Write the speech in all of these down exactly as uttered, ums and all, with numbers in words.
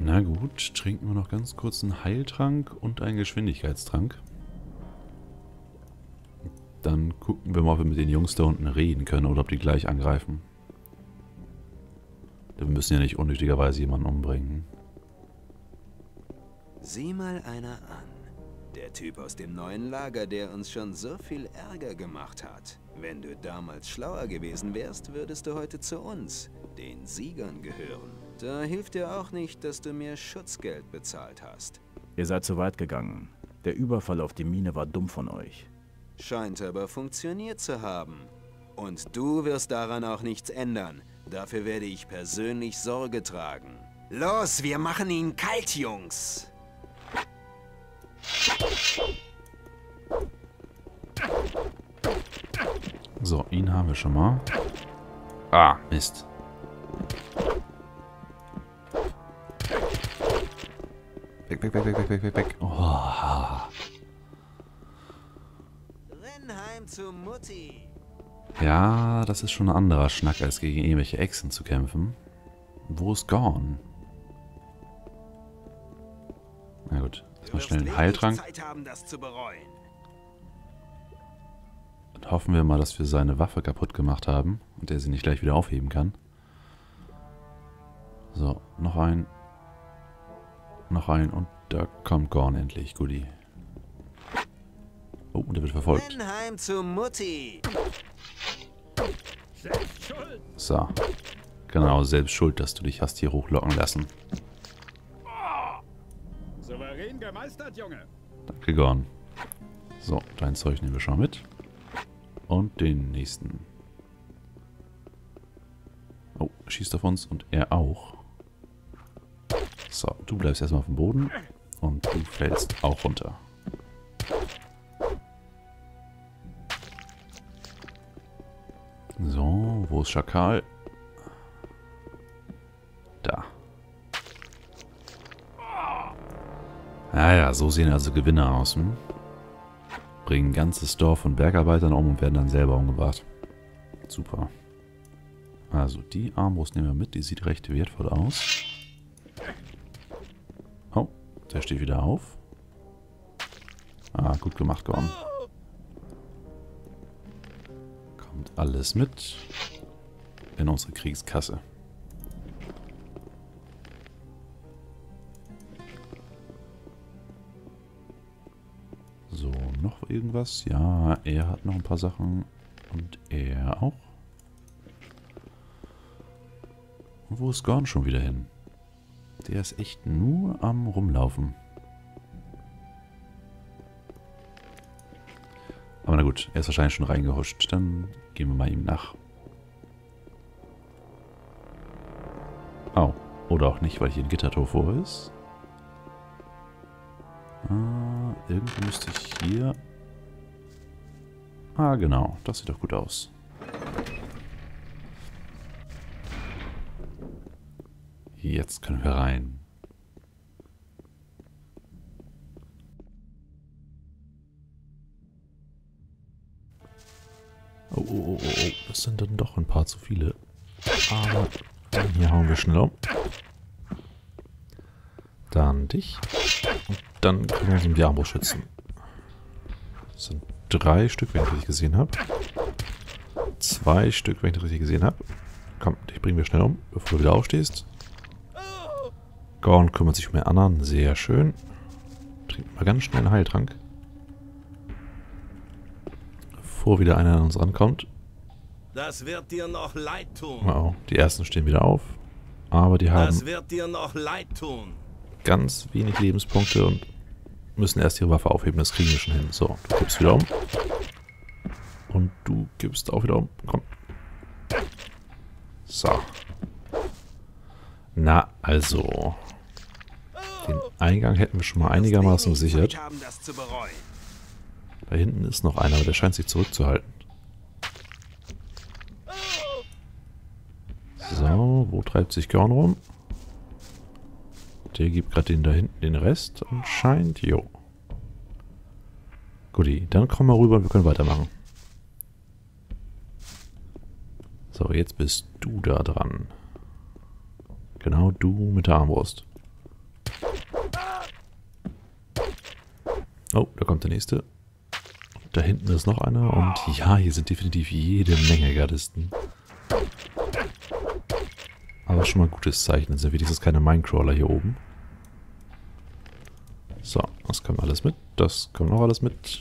Na gut, trinken wir noch ganz kurz einen Heiltrank und einen Geschwindigkeitstrank. Dann gucken wir mal, ob wir mit den Jungs da unten reden können oder ob die gleich angreifen. Wir müssen ja nicht unnötigerweise jemanden umbringen. Sieh mal einer an. Der Typ aus dem neuen Lager, der uns schon so viel Ärger gemacht hat. Wenn du damals schlauer gewesen wärst, würdest du heute zu uns, den Siegern, gehören. Da hilft dir auch nicht, dass du mir Schutzgeld bezahlt hast. Ihr seid zu weit gegangen. Der Überfall auf die Mine war dumm von euch. Scheint aber funktioniert zu haben. Und du wirst daran auch nichts ändern. Dafür werde ich persönlich Sorge tragen. Los, wir machen ihn kalt, Jungs! So, ihn haben wir schon mal. Ah, Mist. Weg, weg, weg, weg, weg, weg, weg, weg. Oh. Renn heim zu Mutti! Ja, das ist schon ein anderer Schnack, als gegen irgendwelche Echsen zu kämpfen. Wo ist Gorn? Na gut, erstmal schnell einen Heiltrank. Zeit haben, das zu bereuen. Dann hoffen wir mal, dass wir seine Waffe kaputt gemacht haben und er sie nicht gleich wieder aufheben kann. So, noch ein. Noch ein und da kommt Gorn endlich. Guti. Oh, und der wird verfolgt. Renn heim zu Mutti! So. Genau, selbst schuld, dass du dich hast hier hochlocken lassen. Souverän gemeistert, Junge. Danke, Gorn. So, dein Zeug nehmen wir schon mal mit. Und den nächsten. Oh, er schießt auf uns und er auch. So, du bleibst erstmal auf dem Boden und du fällst auch runter. So, wo ist Schakal? Da. Naja, so sehen also Gewinner aus. Hm? Bringen ein ganzes Dorf von Bergarbeitern um und werden dann selber umgebracht. Super. Also die Armbrust nehmen wir mit, die sieht recht wertvoll aus. Oh, der steht wieder auf. Ah, gut gemacht, Gorn. Kommt alles mit in unsere Kriegskasse. So, noch irgendwas? Ja, er hat noch ein paar Sachen und er auch. Und wo ist Gorn schon wieder hin? Der ist echt nur am Rumlaufen. Aber na gut, er ist wahrscheinlich schon reingehuscht. Dann gehen wir mal ihm nach. Oh, oder auch nicht, weil hier ein Gittertor vor ist. Ah, irgendwie müsste ich hier... Ah, genau. Das sieht doch gut aus. Jetzt können wir rein. Oh, oh, oh, oh, oh. Das sind dann doch ein paar zu viele. Aber den hier hauen wir schnell um. Dann dich. Und dann können wir uns um die Armbrust schützen. Das sind drei Stück, wenn ich richtig gesehen habe. Zwei Stück, wenn ich das richtig gesehen habe. Komm, dich bringen wir schnell um, bevor du wieder aufstehst. Gorn kümmert sich um den anderen. Sehr schön. Trinken wir ganz schnell einen Heiltrank. Bevor wieder einer an uns rankommt. Das wird dir noch leid tun. Wow, die ersten stehen wieder auf. Aber die haben Das wird dir noch leid tun. ganz wenig Lebenspunkte und müssen erst ihre Waffe aufheben. Das kriegen wir schon hin. So, du gibst wieder um. Und du gibst auch wieder um. Komm. So. Na, also. Den Eingang hätten wir schon mal einigermaßen gesichert. Da hinten ist noch einer, aber der scheint sich zurückzuhalten. So, wo treibt sich Gorn rum? Der gibt gerade den da hinten den Rest anscheinend. Jo. Guti, dann kommen wir rüber und wir können weitermachen. So, jetzt bist du da dran. Genau, du mit der Armbrust. Oh, da kommt der nächste. Da hinten ist noch einer. Und ja, hier sind definitiv jede Menge Gardisten. Aber schon mal ein gutes Zeichen. Es sind wenigstens keine Minecrawler hier oben. So, das kommt alles mit. Das kommt auch alles mit.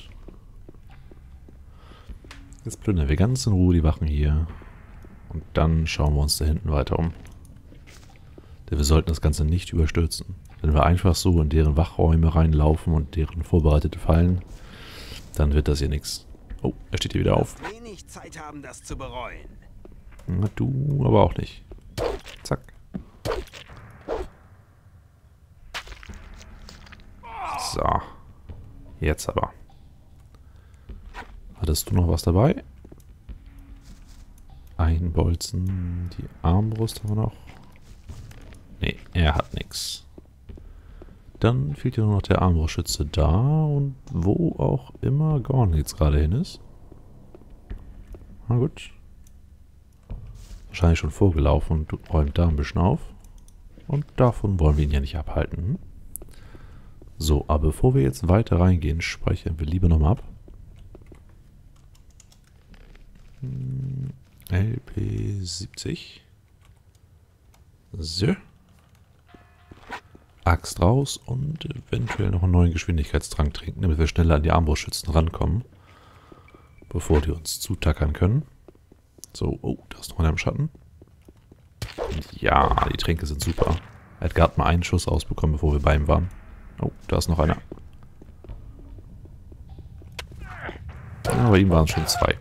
Jetzt plündern wir ganz in Ruhe die Wachen hier. Und dann schauen wir uns da hinten weiter um. Denn wir sollten das Ganze nicht überstürzen. Wenn wir einfach so in deren Wachräume reinlaufen und deren vorbereitete Fallen, dann wird das hier nichts. Oh, er steht hier wieder auf. Wenig Zeit haben, das zu bereuen. Na, du aber auch nicht. Zack. So. Jetzt aber. Hattest du noch was dabei? Ein Bolzen. Die Armbrust haben wir noch. Nee, er hat nichts. Dann fehlt ja nur noch der Armbrustschütze da und wo auch immer Gorn jetzt gerade hin ist. Na gut. Wahrscheinlich schon vorgelaufen und räumt da ein bisschen auf. Und davon wollen wir ihn ja nicht abhalten. So, aber bevor wir jetzt weiter reingehen, speichern wir lieber nochmal ab. L P siebzig. So. Axt raus und eventuell noch einen neuen Geschwindigkeitstrank trinken, damit wir schneller an die Armbrustschützen rankommen. Bevor die uns zutackern können. So, oh, da ist noch einer im Schatten. Und ja, die Tränke sind super. Er hat gerade mal einen Schuss ausbekommen, bevor wir bei ihm waren. Oh, da ist noch einer. Ja, bei ihm waren es schon zwei.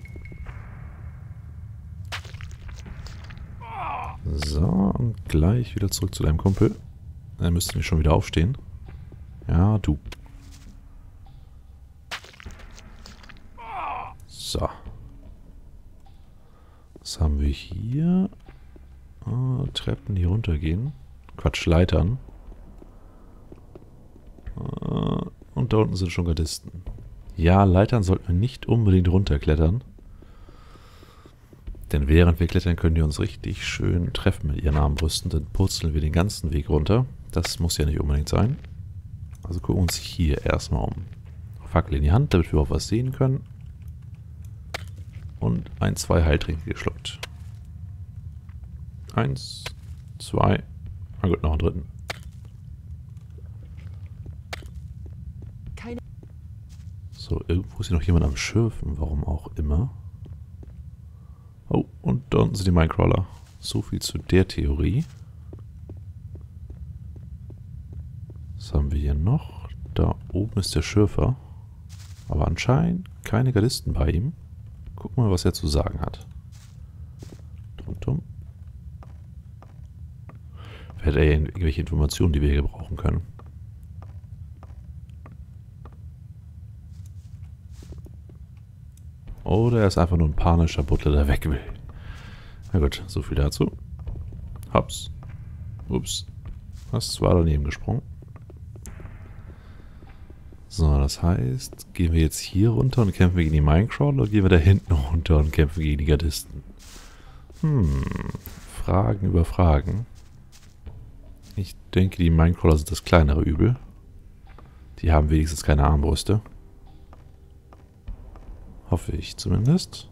So, und gleich wieder zurück zu deinem Kumpel. Er müsste nämlich schon wieder aufstehen. Ja, du. So. Was haben wir hier? Ah, Treppen, die runtergehen. Quatsch, Leitern. Ah, und da unten sind schon Gardisten. Ja, Leitern sollten wir nicht unbedingt runterklettern. Denn während wir klettern, können die uns richtig schön treffen mit ihren Armbrüsten. Dann purzeln wir den ganzen Weg runter. Das muss ja nicht unbedingt sein. Also gucken wir uns hier erstmal um. Fackel in die Hand, damit wir auch was sehen können. Und ein, zwei Heiltränke geschluckt. Eins, zwei. Na gut, noch einen dritten. Keine. So, irgendwo ist hier noch jemand am Schürfen, warum auch immer. Oh, und da unten sind die Minecrawler. So viel zu der Theorie. Was haben wir hier noch? Da oben ist der Schürfer. Aber anscheinend keine Gardisten bei ihm. Gucken wir mal, was er zu sagen hat. Dumm, dumm. Vielleicht hat er irgendwelche Informationen, die wir hier gebrauchen können. Oder er ist einfach nur ein panischer Butler, der weg will. Na gut, so viel dazu. Hops. Ups. Das war daneben gesprungen. So, das heißt, gehen wir jetzt hier runter und kämpfen gegen die Minecrawler oder gehen wir da hinten runter und kämpfen gegen die Gardisten? Hm, Fragen über Fragen. Ich denke, die Minecrawler sind das kleinere Übel. Die haben wenigstens keine Armbrüste. Hoffe ich zumindest.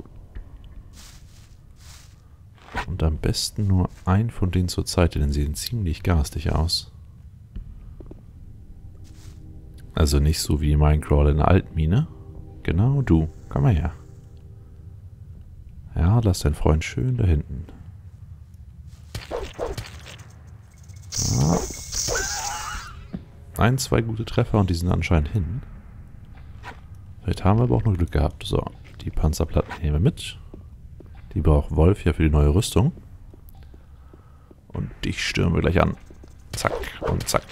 Und am besten nur ein von denen zur Zeit, denn sie sehen ziemlich garstig aus. Also nicht so wie Minecrawler in der Altmine. Genau du. Komm mal her. Ja, lass deinen Freund schön da hinten. Ja. Ein, zwei gute Treffer und die sind anscheinend hin. Vielleicht haben wir aber auch noch Glück gehabt. So, die Panzerplatten nehmen wir mit. Die braucht Wolf ja für die neue Rüstung. Und dich stürmen wir gleich an. Zack und zack.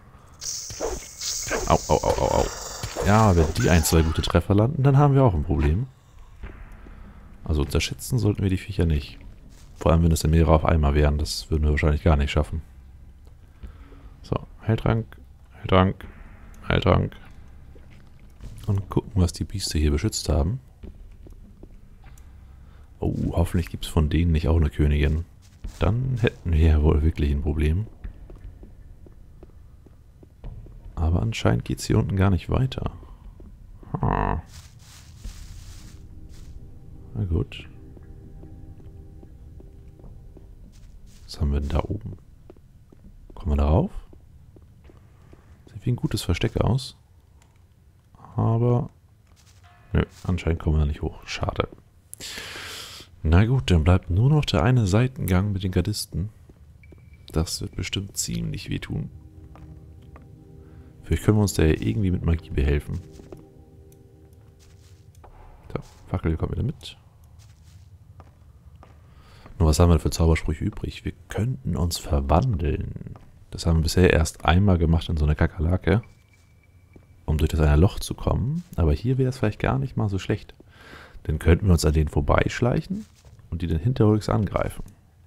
Au, au, au, au, au. Ja, wenn die ein, zwei gute Treffer landen, dann haben wir auch ein Problem. Also unterschätzen sollten wir die Viecher nicht. Vor allem, wenn es mehrere auf einmal wären. Das würden wir wahrscheinlich gar nicht schaffen. So, Heiltrank, Heiltrank, Heiltrank. Und gucken, was die Biester hier beschützt haben. Oh, hoffentlich gibt es von denen nicht auch eine Königin. Dann hätten wir ja wohl wirklich ein Problem. Aber anscheinend geht es hier unten gar nicht weiter. Ah. Na gut. Was haben wir denn da oben? Kommen wir da rauf? Sieht wie ein gutes Versteck aus. Aber... Nö, anscheinend kommen wir da nicht hoch. Schade. Na gut, dann bleibt nur noch der eine Seitengang mit den Gardisten. Das wird bestimmt ziemlich wehtun. Vielleicht können wir uns da ja irgendwie mit Magie behelfen. So, Fackel kommt wieder mit. Nur was haben wir für Zaubersprüche übrig? Wir könnten uns verwandeln. Das haben wir bisher erst einmal gemacht in so eine Kakerlake, um durch das eine Loch zu kommen. Aber hier wäre es vielleicht gar nicht mal so schlecht. Dann könnten wir uns an denen vorbeischleichen und die dann hinterrücks angreifen.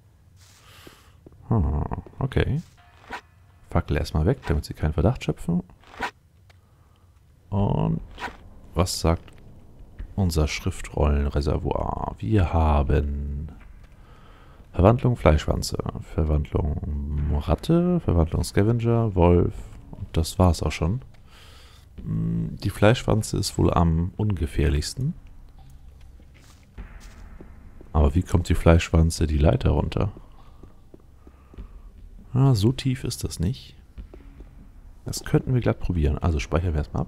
Hm, okay. Fackel erstmal weg, damit sie keinen Verdacht schöpfen. Und was sagt unser Schriftrollenreservoir? Wir haben Verwandlung Fleischwanze, Verwandlung Ratte, Verwandlung Scavenger, Wolf und das war's auch schon. Die Fleischwanze ist wohl am ungefährlichsten. Aber wie kommt die Fleischwanze die Leiter runter? Ah, so tief ist das nicht. Das könnten wir glatt probieren. Also speichern wir erstmal ab.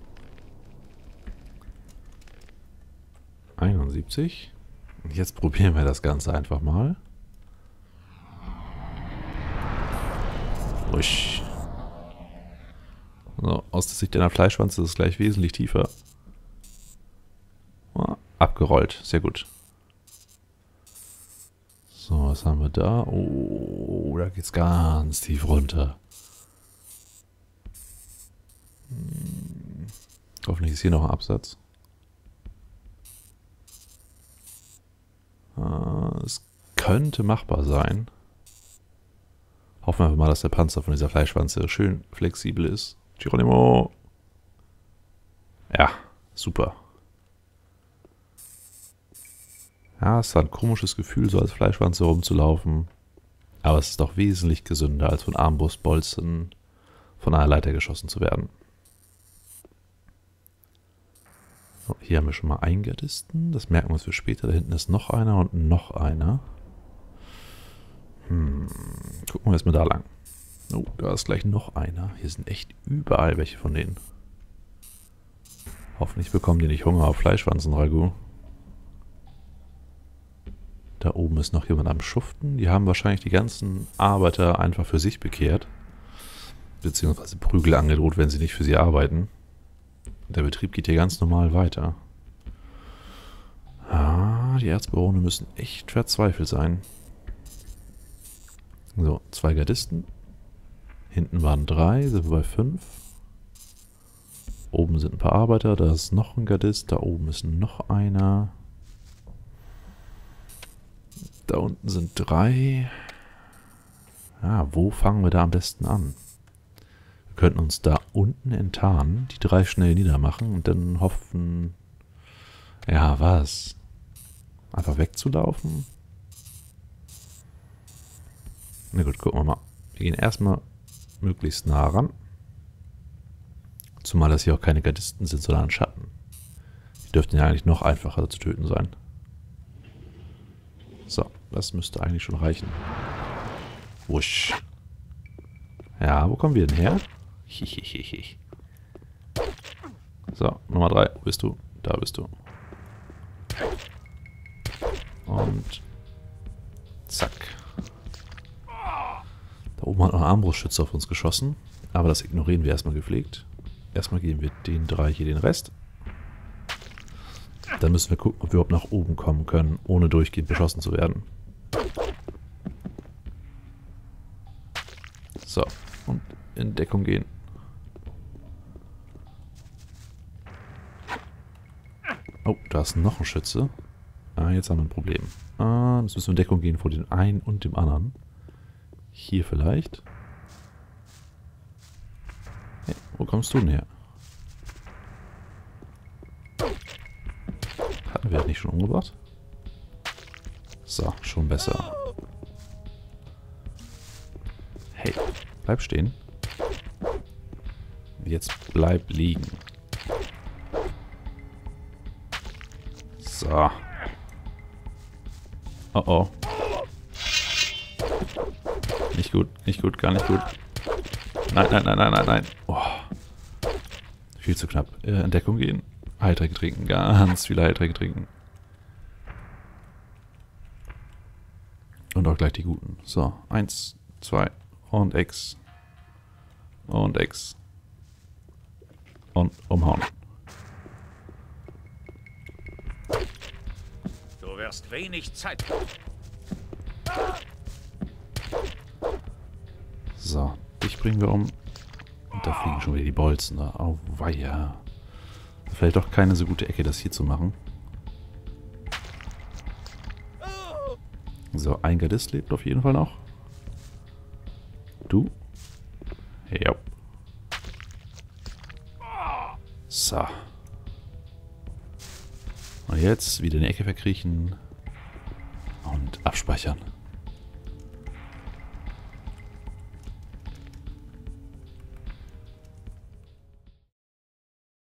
einundsiebzig. Und jetzt probieren wir das Ganze einfach mal. Usch. So, aus der Sicht einer Fleischwanze ist es gleich wesentlich tiefer. Ah, abgerollt. Sehr gut. So, was haben wir da? Oh, da geht's ganz tief runter. Hm. Hoffentlich ist hier noch ein Absatz. Ah, es könnte machbar sein. Hoffen wir mal, dass der Panzer von dieser Fleischwanze schön flexibel ist. Geronimo! Ja, super. Ja, es ist ein komisches Gefühl, so als Fleischwanze rumzulaufen. Aber es ist doch wesentlich gesünder, als von Armbrustbolzen von einer Leiter geschossen zu werden. So, hier haben wir schon mal einen Gardisten. Das merken wir uns für später. Da hinten ist noch einer und noch einer. Hm, gucken wir erstmal da lang. Oh, da ist gleich noch einer. Hier sind echt überall welche von denen. Hoffentlich bekommen die nicht Hunger auf Fleischwanzen-Ragout. Da oben ist noch jemand am Schuften. Die haben wahrscheinlich die ganzen Arbeiter einfach für sich bekehrt. Beziehungsweise Prügel angedroht, wenn sie nicht für sie arbeiten. Der Betrieb geht hier ganz normal weiter. Ah, die Erzbarone müssen echt verzweifelt sein. So, zwei Gardisten. Hinten waren drei, sind wir bei fünf. Oben sind ein paar Arbeiter, da ist noch ein Gardist, da oben ist noch einer. Da unten sind drei. Ah, wo fangen wir da am besten an? Wir könnten uns da unten enttarnen, die drei schnell niedermachen und dann hoffen... Ja, was? Einfach wegzulaufen? Na gut, gucken wir mal. Wir gehen erstmal möglichst nah ran. Zumal das hier auch keine Gardisten sind, sondern Schatten. Die dürften ja eigentlich noch einfacher zu töten sein. So, das müsste eigentlich schon reichen. Wusch. Ja, wo kommen wir denn her? Hihihihi. So, Nummer drei. Wo bist du? Da bist du. Und zack. Da oben hat noch ein Armbrustschütze auf uns geschossen. Aber das ignorieren wir erstmal gepflegt. Erstmal geben wir den drei hier den Rest. Dann müssen wir gucken, ob wir überhaupt nach oben kommen können, ohne durchgehend beschossen zu werden. So, und in Deckung gehen. Oh, da ist noch ein Schütze. Ah, jetzt haben wir ein Problem. Ah, jetzt müssen wir in Deckung gehen vor dem einen und dem anderen. Hier vielleicht. Hey, wo kommst du denn her? Hatten wir das nicht schon umgebracht? So, schon besser. Hey, bleib stehen. Jetzt bleib liegen. So. Oh oh. Nicht gut, nicht gut, gar nicht gut. Nein, nein, nein, nein, nein, nein. Oh. Viel zu knapp. Äh, in Deckung gehen. Heiltränke trinken, ganz viele Heiltränke trinken. Und auch gleich die guten. So, eins, zwei und X. Und X. Und umhauen. Du wirst wenig Zeit. So, dich bringen wir um. Und da fliegen schon wieder die Bolzen. Da. Oh, weia. Vielleicht doch keine so gute Ecke, das hier zu machen. So, ein Gardist lebt auf jeden Fall noch. Du? Ja. So. Und jetzt wieder in die Ecke verkriechen. Und abspeichern.